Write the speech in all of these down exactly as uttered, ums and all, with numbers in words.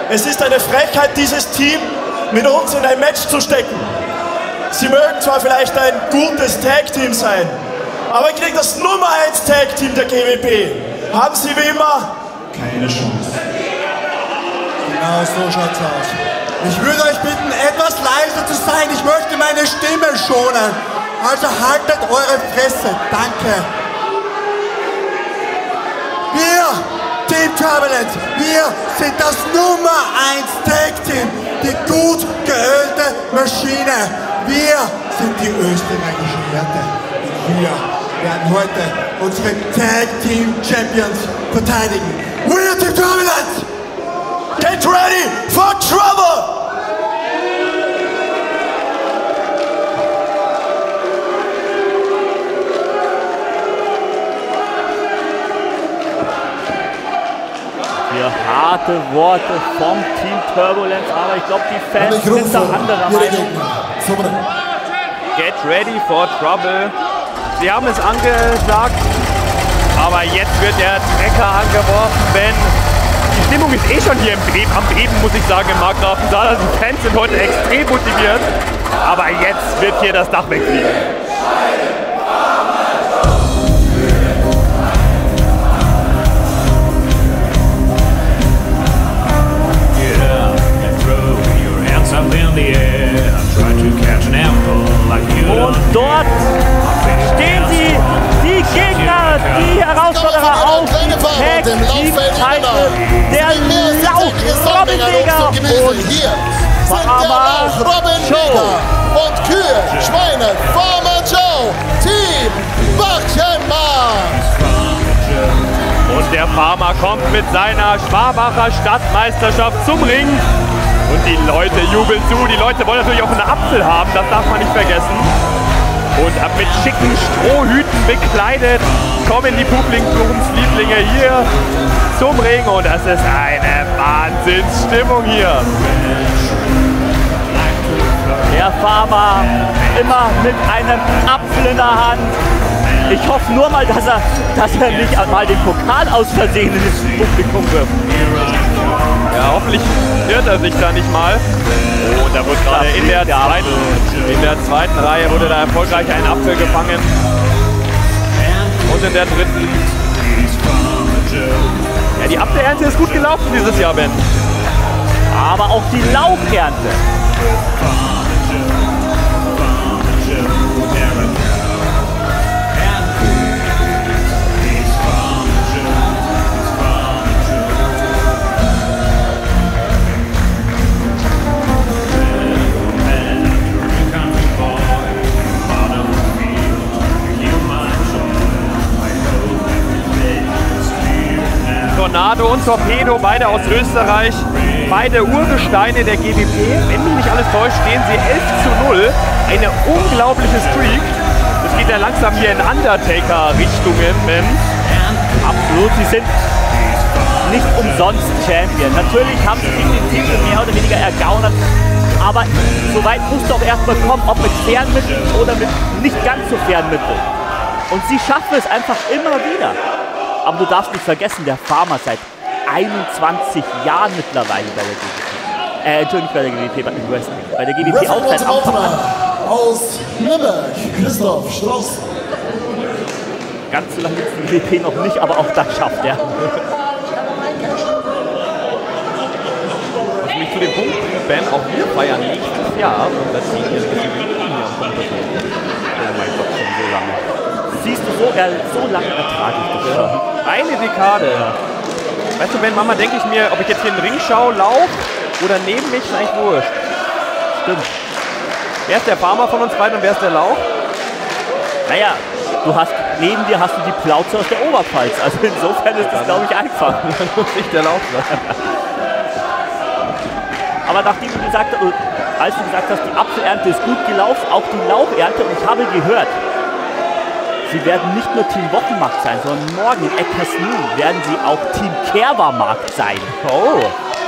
es ist eine Frechheit, dieses Team mit uns in ein Match zu stecken. Sie mögen zwar vielleicht ein gutes Tag-Team sein, aber gegen das Nummer eins Tag-Team der G W P haben sie wie immer keine Chance. Genau so schaut's aus. Ich würde euch bitten, etwas leiser zu sein. Ich möchte meine Stimme schonen. Also haltet eure Fresse. Danke. Wir, Team Turbulence, wir sind das Nummer eins Tag-Team. Die gut geölte Maschine. Wir sind die österreichischen Härte. Und wir werden heute unsere Tag Team Champions verteidigen. We're Team Turbulence! Get ready for trouble! Hier harte Worte vom Team Turbulence, aber ich glaube, die Fans sind da anderer Meinung. Get ready for trouble. Sie haben es angesagt, aber jetzt wird der Trecker angeworfen, Ben. Die Stimmung ist eh schon hier im Beben, am Beben, muss ich sagen, im Markgrafensaal. Also die Fans sind heute extrem motiviert, aber jetzt wird hier das Dach wegfliegen. Und dort stehen sie, die Gegner, die Herausforderer auf die Tag-Team-Titel, der Lauch Robin-Neger und Farmer Joe. Und Kühe, Schweine, Farmer Joe, Team Bachchenmann. Und der Farmer kommt mit seiner Schwabacher Stadtmeisterschaft zum Ring. Und die Leute jubeln zu. Die Leute wollen natürlich auch einen Apfel haben, das darf man nicht vergessen. Und mit schicken Strohhüten bekleidet kommen die Publikumslieblinge hier zum Ring. Und das ist eine Wahnsinnsstimmung hier. Der Farmer immer mit einem Apfel in der Hand. Ich hoffe nur mal, dass er, dass er nicht mal den Pokal aus Versehen ins Publikum wirft. Ja, hoffentlich irrt er sich da nicht mal. Oh, da wird gerade in der zweiten, in der zweiten Reihe wurde da erfolgreich ein Apfel gefangen. Und in der dritten. Ja, die Apfelernte ist gut gelaufen dieses Jahr, Ben. Aber auch die Lauchernte. Tornado und Torpedo, beide aus Österreich, beide Urgesteine der G W P. Wenn mich nicht alles täuscht, stehen sie elf zu null. Eine unglaubliche Streak. Es geht ja langsam hier in Undertaker-Richtungen, Ben. Absolut, sie sind nicht umsonst Champion. Natürlich haben sie sich den Titel mehr oder weniger ergaunert, aber so weit musst du auch erstmal kommen, ob mit fairen Mitteln oder mit nicht ganz so fairen Mitteln. Und sie schaffen es einfach immer wieder. Aber du darfst nicht vergessen, der Farmer seit einundzwanzig Jahren mittlerweile bei der G W P. Äh, Entschuldigung, bei der G W P, bei Wrestling. Bei der G W P auch seit Anfang an. Aus Nürnberg, Christoph Strauß. Ganz so lange gibt es die G W P noch nicht, aber auch das schafft er. Was mich zu dem Punkt bringt, Ben, auch wir feiern nächstes Jahr das zehnjährige Jubiläum hier am Kompetition. Oh mein Gott, schon so lange. Siehst du, so, äh, so lange ertrage ich das schon. Eine Dekade. Weißt du, Ben, Mama, denke ich mir, ob ich jetzt hier in den Ring schaue, Lauch oder neben mich, ist eigentlich wurscht. Stimmt. Wer ist der Farmer von uns beiden und wer ist der Lauch? Naja, du hast, neben dir hast du die Plauze aus der Oberpfalz. Also insofern ist das, glaube ich, einfach. Dann muss ich der Lauch sein. Aber nachdem du gesagt hast, als du gesagt hast, die Apfelernte ist gut gelaufen, auch die Lauchernte, und ich habe gehört, sie werden nicht nur Team Wochenmarkt sein, sondern morgen in Eckersmühl werden sie auch Team Kerwa-Markt sein. Oh.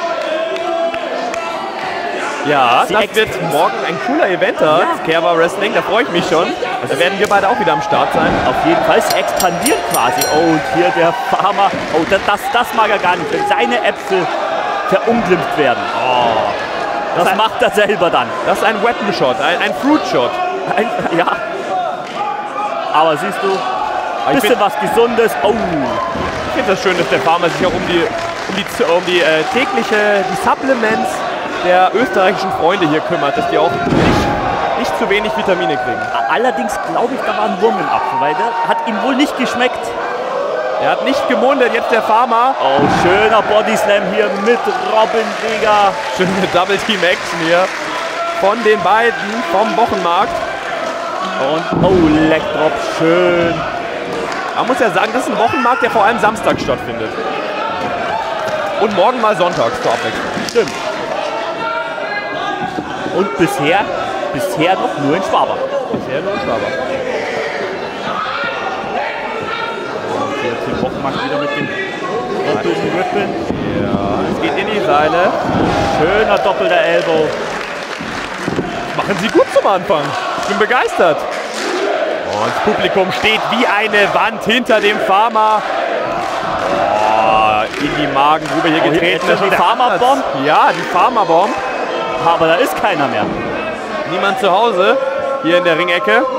Ja, Sie das wird morgen ein cooler Event da, Ja. Kerwa Wrestling, da freue ich mich schon. Also da werden wir beide auch wieder am Start sein. Auf jeden Fall, sie expandieren quasi. Oh, und hier der Farmer. Oh, das, das, das mag er gar nicht. Seine Äpfel verunglimpft werden. Oh. Das, das macht er selber dann. Das ist ein Weapon Shot, ein, ein Fruit Shot. Ein, ja. Aber siehst du, ein bisschen find, was Gesundes. Oh. Ich finde das schön, dass der Farmer sich auch um die, um die, um die äh, tägliche, die Supplements der österreichischen Freunde hier kümmert, dass die auch nicht, nicht zu wenig Vitamine kriegen. Allerdings glaube ich, da war ein Wurm im Apfel, weil der hat ihm wohl nicht geschmeckt. Er hat nicht gemundet, jetzt der Farmer. Oh, schöner Bodyslam hier mit Robin Krieger. Schöne Double Team Action hier von den beiden vom Wochenmarkt. Und oh, Leg Drop, schön. Man muss ja sagen, das ist ein Wochenmarkt, der vor allem Samstag stattfindet. Und morgen mal sonntags zur Abwechslung. Stimmt. Und bisher, bisher noch nur in Schwabach. Bisher nur in Schwabach. Jetzt den Wochenmarkt wieder mit dem doppelten Rippen. Ja, es geht in die Seile. Schöner doppelter Elbow. Machen sie gut zum Anfang. Ich bin begeistert. Und das Publikum steht wie eine Wand hinter dem Farmer. Oh, in die Magengrube hier Oh, getreten. hier ist die Farmer-Bomb. Ja, die Farmer-Bomb. Aber da ist keiner mehr. Niemand zu Hause hier in der Ringecke.